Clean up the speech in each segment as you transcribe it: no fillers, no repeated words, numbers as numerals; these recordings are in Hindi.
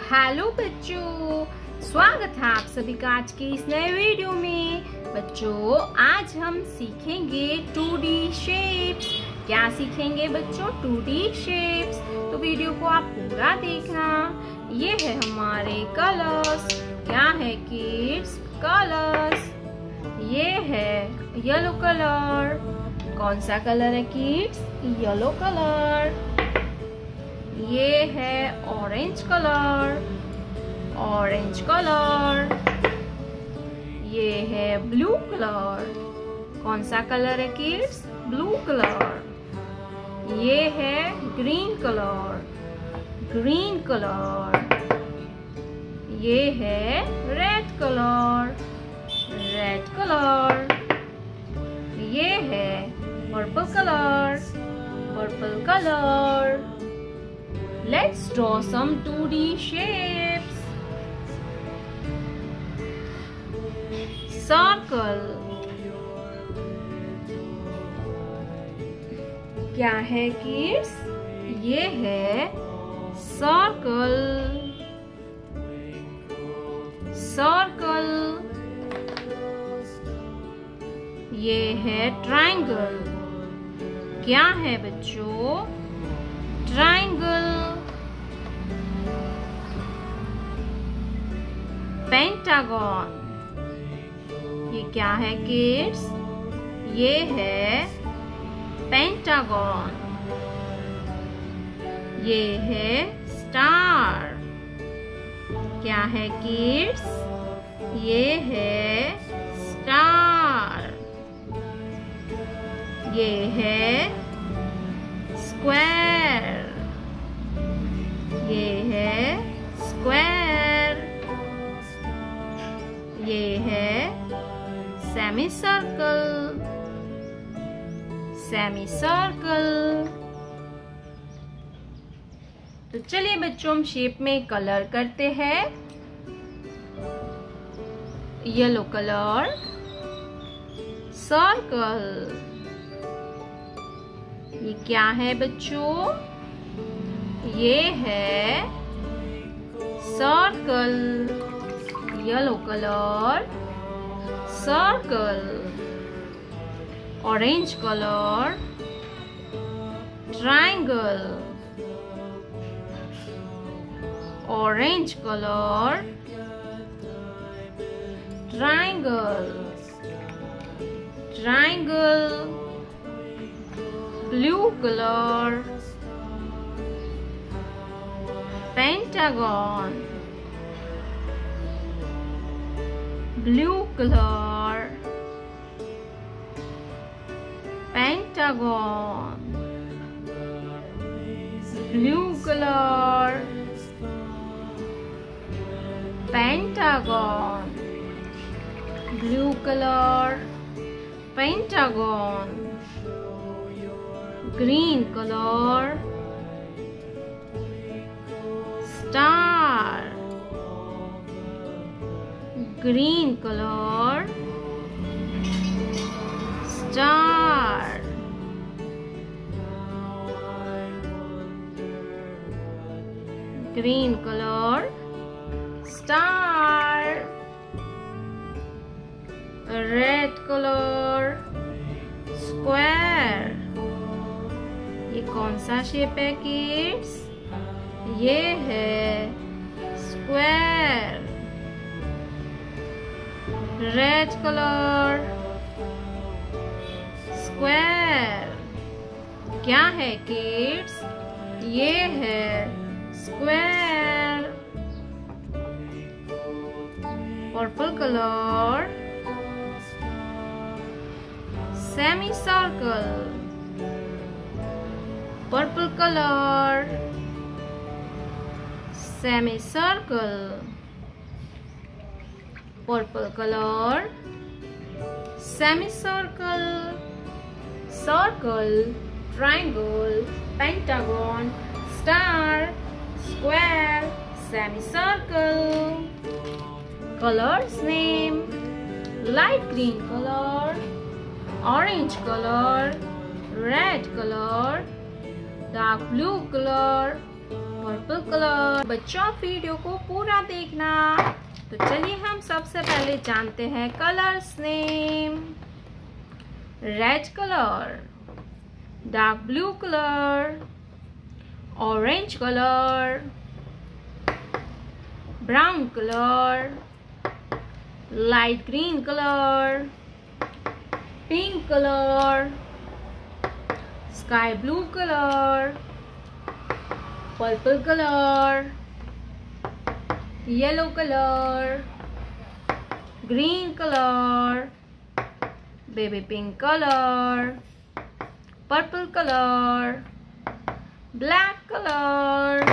हेलो बच्चों, स्वागत है आप सभी का आज के इस नए वीडियो में। बच्चों आज हम सीखेंगे 2D शेप्स। क्या सीखेंगे बच्चों? 2D shapes. तो वीडियो को आप पूरा देखना। ये है हमारे कलर्स। क्या है किड्स? कलर्स। ये है येलो कलर। कौन सा कलर है किड्स? Yellow colour. ये है ऑरेंज कलर। Orange colour. ये है ब्लू कलर। कौन सा कलर है किड्स? Blue colour. ये है ग्रीन कलर। Green colour. ये है रेड कलर। Red colour. ये है purple colour. Purple colour. Let's draw some 2D shapes. Circle. क्या है किड्स? ये है सर्कल। सर्कल। ये है ट्रायंगल। क्या है बच्चों? ट्रायंगल। पेंटागन। ये क्या है किड्स? ये है पेंटागन। ये है स्टार। क्या है किड्स? ये है स्टार। ये है स्क्वायर। ये है स्क्वायर। ये है सेमी सर्कल। Semi circle. तो चलिए बच्चों हम शेप में कलर करते हैं। Yellow colour. सर्कल। ये क्या है बच्चों? ये है circle. Yellow colour. Circle. Orange colour. Triangle. Orange colour. Triangle. Triangle. Blue colour. Pentagon. Blue colour. Pentagon. Blue colour. Pentagon. Blue colour. Pentagon. Green colour. Star. Green colour. Star. Green colour. Star. Red colour. Square. ये कौन सा शेप है किड्स? ये है स्क्वायर। Red colour. स्क्वायर। क्या है किड्स? ये है square. Purple colour. Semi circle. Purple colour. Semi circle. Purple colour. Semi circle. Circle. Triangle. Pentagon. Star. Square. Semi circle. Colours name: light green colour, orange colour, red colour, dark blue colour, purple colour. बच्चों आप वीडियो को पूरा देखना। तो चलिए हम सबसे पहले जानते हैं colours name. Red colour, dark blue colour, orange colour, brown colour, light green colour, pink colour, sky blue colour, purple colour, yellow colour, green colour, baby pink colour, purple colour, black colour.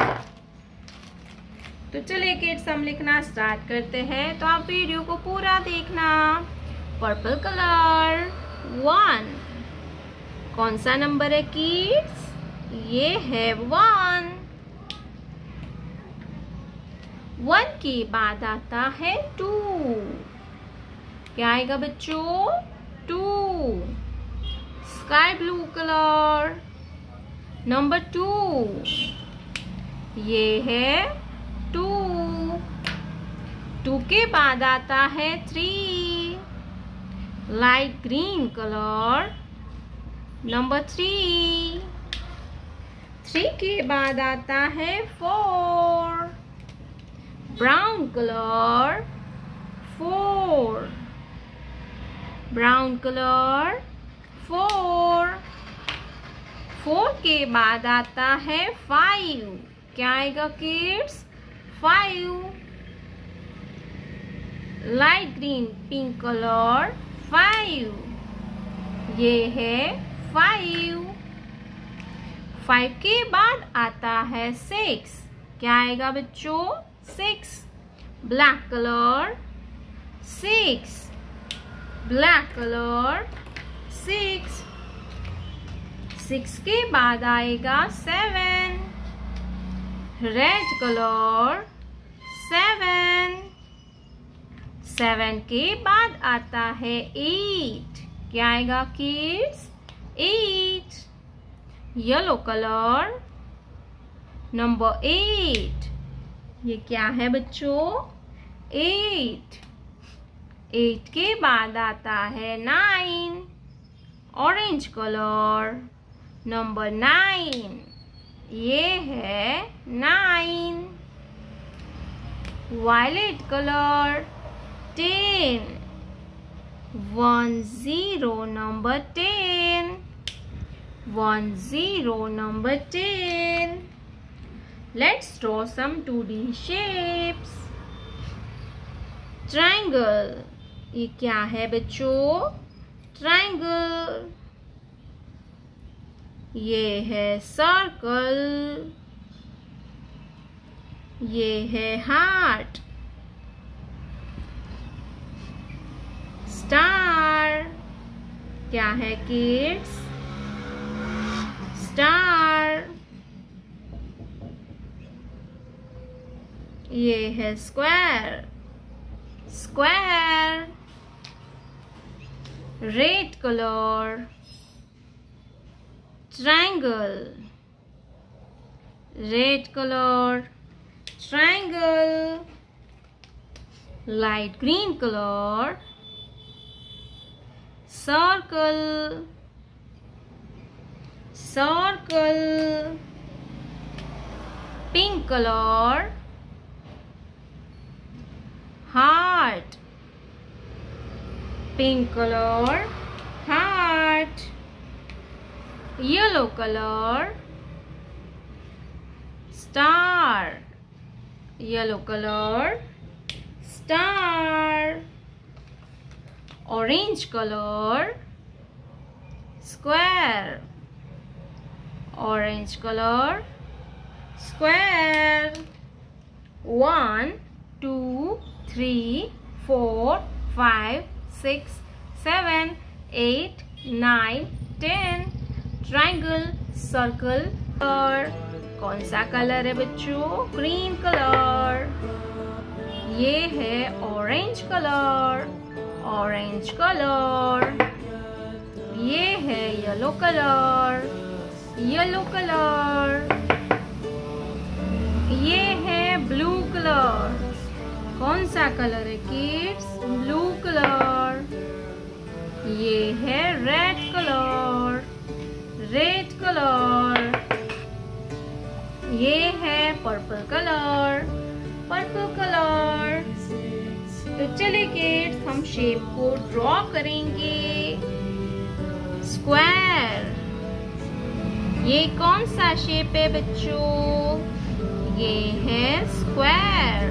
तो चलिए किड्स हम लिखना स्टार्ट करते हैं। तो आप वीडियो को पूरा देखना। Purple colour 1। कौन सा नंबर है किड्स? ये है 1। 1 के बाद आता है 2। क्या आएगा बच्चों? 2। Sky blue colour number 2। ये है 2। 2 के बाद आता है 3। Light green colour number 3। 3 के बाद आता है 4। Brown colour 4। Brown colour 4। 4 के बाद आता है 5। क्या आएगा kids? 5। Light green pink colour 5। ये है 5। 5 के बाद आता है 6। क्या आएगा बच्चों? 6। Black colour 6। Black colour 6। 6 के बाद आएगा 7। Red colour 7। 7 के बाद आता है 8। क्या आएगा किड्स? 8। Yellow colour number 8। ये क्या है बच्चों? 8। 8 के बाद आता है 9। Orange colour number 9। ये है 9। Violet colour 10। 10 number 10। 10 number 10. Let's draw some 2D shapes. Triangle. ये क्या है बच्चों? Triangle. ये है सर्कल। ये है हार्ट। स्टार। क्या है किड्स? स्टार। ये है square. Square. Red colour triangle. Red color triangle. Light green color circle. Circle. Pink color heart. Pink color heart. Yellow color star. Yellow color star. Orange color square. Orange color square. 1 2 3 4 5 6 7 8 9 10 triangle circle. और कौन सा कलर है बच्चों? Green colour. ये है ऑरेंज कलर। Orange colour. ये है येलो कलर। Yellow colour. कौन सा कलर है किड्स? Blue colour. ये है रेड कलर, रेड कलर। ये है पर्पल कलर, पर्पल कलर। तो चलिए किड्स हम शेप को ड्रॉ करेंगे। स्क्वायर। ये कौन सा शेप है बच्चों? ये है स्क्वायर।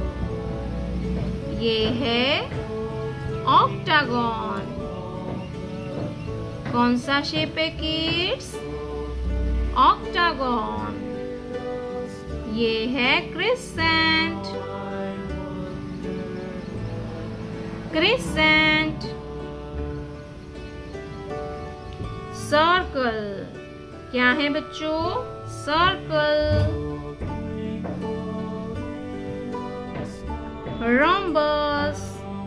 ये है ऑक्टागन। कौन सा शेप है किड्स? ऑक्टागन। ये है क्रिसेंट, क्रिसेंट। सर्कल। क्या है बच्चों? सर्कल। रोम्बस।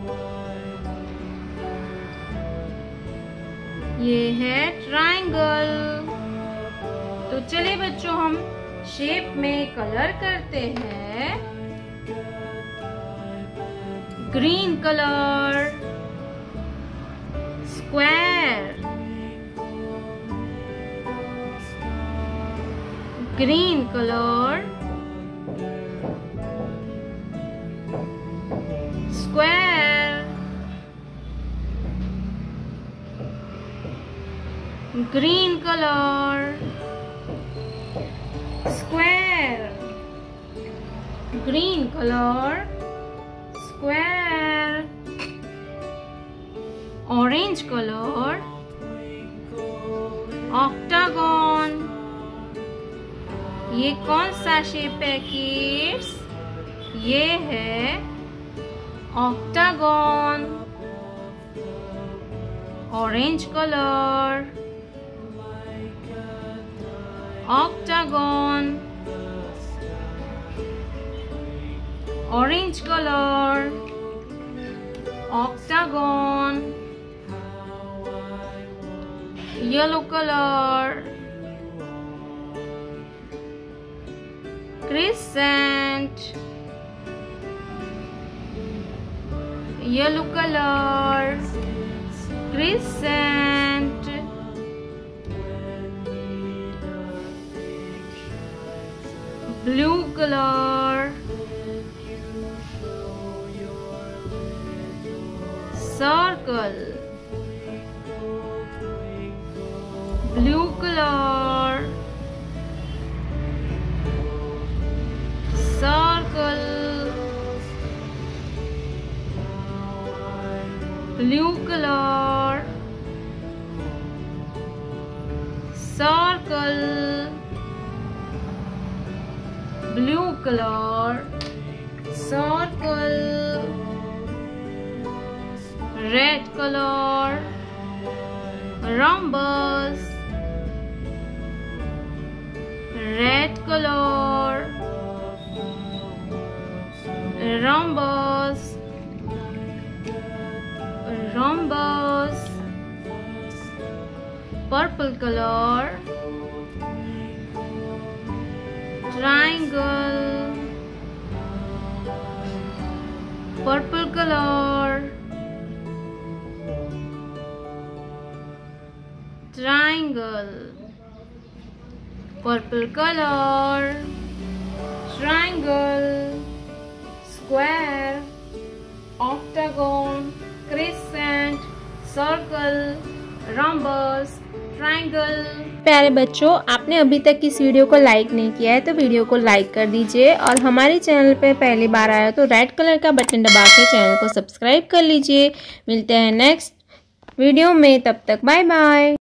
ये है ट्रायंगल। तो चलिए बच्चों हम शेप में कलर करते हैं। Green colour, square, green colour, square, green colour, square, green colour, square, orange colour, octagon. ये कौन सा शेप है किड्स? ये है octagon. Orange colour, octagon, orange colour, octagon, yellow colour, crescent, yellow colour, crescent, blue colour, circle, blue colour, circle, blue colour, circle, blue colour, circle, red colour, rhombus, red color, rhombus, rhombus, purple color, triangle, purple color, triangle, purple color, triangle, square, octagon, crescent, circle, rhombus, triangle। प्यारे बच्चों, आपने अभी तक इस वीडियो को लाइक नहीं किया है तो वीडियो को लाइक कर दीजिए और हमारे चैनल पे पहली बार आया तो रेड कलर का बटन दबा के चैनल को सब्सक्राइब कर लीजिए। मिलते हैं नेक्स्ट वीडियो में, तब तक बाय बाय।